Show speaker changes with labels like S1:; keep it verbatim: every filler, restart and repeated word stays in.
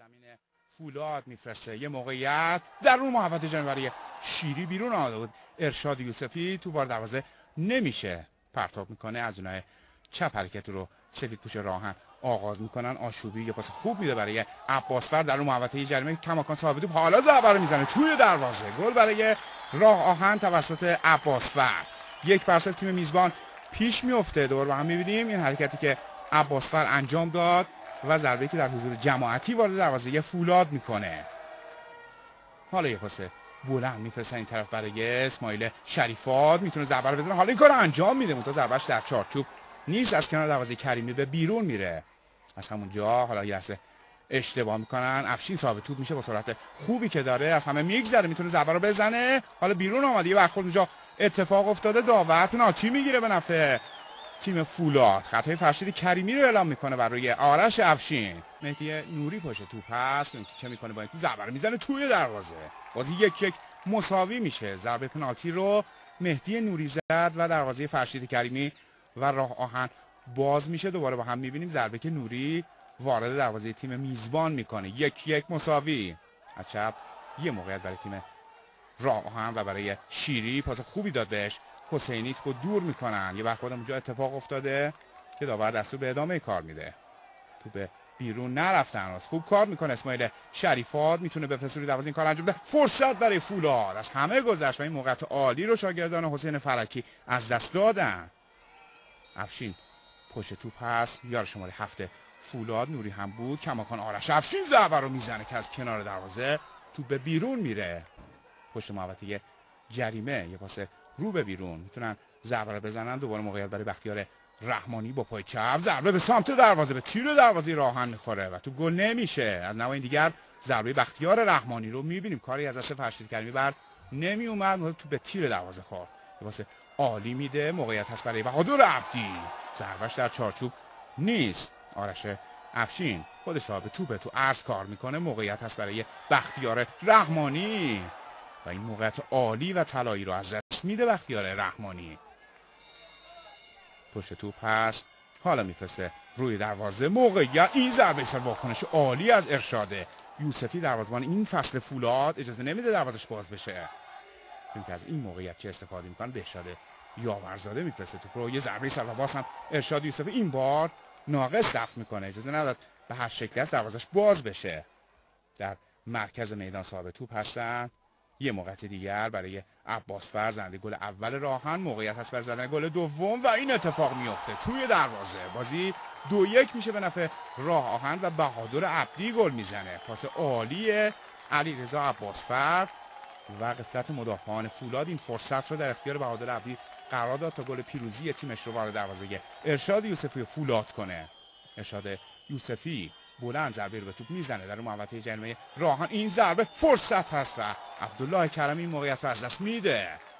S1: زمین فولاد میفرسته. یه موقعیت در اون محوطه جنوبی شیری بیرون آمده بود. ارشاد یوسفی تو بار دروازه نمیشه، پرتاب میکنه از اونای چپ حرکت رو سفید پوش راهن آغاز میکنن. آشوبی یه پاس خوب میده برای عباسفر در اون محوطه جریمه. کماکان صاحب توپ حالا ضربه رو میزنه توی دروازه. گل برای راه آهن توسط عباسفر. یک فرصت تیم میزبان پیش میفته. دوباره با هم میبینیم این حرکتی که عباسفر انجام داد و ضربه‌ای که در حضور جماعتی وارد دروازه فولاد میکنه. حالا یه پاس بلند میفرستن این طرف برای اسماعیل شریفاد، میتونه ضربه رو بزنه. حالا این کارو انجام میده، منتها ضربهش در چارچوب نیست، از کنار دروازه کریمی به بیرون میره. از همونجا حالا یه لحظه اشتباه میکنن. افشین صاحب توپ میشه با سرعت خوبی که داره از همه میگذره، میتونه ضربه رو بزنه. حالا بیرون اومده، یه برخورد اونجا اتفاق افتاده. داور پنالتی میگیره به نفع تیم فولاد. خطای فرشید کریمی رو اعلام میکنه برای آرش افشین. مهدی نوری پشت توپ هست، چه میکنه با این توپ؟ ضربه رو میزنه توی دروازه. بازی یک یک مساوی میشه. ضربه پنالتی رو مهدی نوری زد و دروازه فرشید کریمی و راه آهن باز میشه. دوباره با هم میبینیم ضربه که نوری وارد دروازه تیم میزبان میکنه. یک یک مساوی. از چپ یه موقعیت برای تیم راه آهن و برای شیری، پاس خوبی داد بهش. حسینی تو دور میکنن. یه برخورد اونجا اتفاق افتاده که داور دستور به ادامه کار میده. تو به بیرون نرفتن. از خوب کار میکنه اسماعیل شریفاد، میتونه به فسوری دروازه این کار انجام بده. فرصت برای فولاد، از همه گذشت و این موقعیت عالی رو شاگردان حسین فرکی از دست دادن. افشین پشت توپ هست، یار شماره هفت فولاد نوری هم بود. کماکان آرش افشین ضربه رو میزنه که از کنار دروازه توپ به بیرون میره. پشت محوطه جریمه یه پاس رو به بیرون، میتونن ضربه رو بزنن. دوباره موقعیت برای بختیار رحمانی با پای چپ، ضربه به سمت دروازه، به تیر دروازه راهن میخوره و تو گل نمیشه. از نوع دیگر ضربه بختیار رحمانی رو میبینیم، کاری از دست فرشید کریمی بر نمی اومد، تو به تیر دروازه خورد. واسه عالی میده. موقعیت هست برای بهادر عبدی، ضربهش در چارچوب نیست. آرش افشین خودش صاحب توپ تو عرض کار میکنه. موقعیت هست برای بختیار رحمانی و این موقعیت عالی و طلایی رو از دست میده بختیار رحمانی. پشت توپ هست، حالا میفرسته روی دروازه. موقعیت، این ضربه سر واکنش عالی از ارشاد یوسفی دروازه‌بان این فصل فولاد اجازه نمیده دروازش باز بشه. چون از این موقعیت چه استفاده میکنه؟ بهشاد یاورزاده میفرسته توپ رو. یه ضربه سر و باز هم ارشاد یوسفی این بار ناقص دفع میکنه، اجازه نداد به هر شکلی از دروازش باز بشه. در مرکز میدان صاحب توپ هستن. یه موقعیت دیگر برای عباسفر، زنده گل اول راهن. موقعیت هست برای زدن گل دوم و این اتفاق میفته توی دروازه. بازی دو یک میشه به نفع راه آهن و بهادر عبدی گل میزنه. پاس عالی علیرضا عباسفر و غفلت مدافعان فولاد این فرصت رو در اختیار بهادر عبدی قرار داد تا گل پیروزی تیمش رو وارد دروازه ارشاد یوسفی فولاد کنه. ارشاد یوسفی بلند ضربه رو به توپ میزنه در محوطه جریمه راهن. این ضربه فرصت هست و عبدالله کرمی این موقعیت رو از دست میده.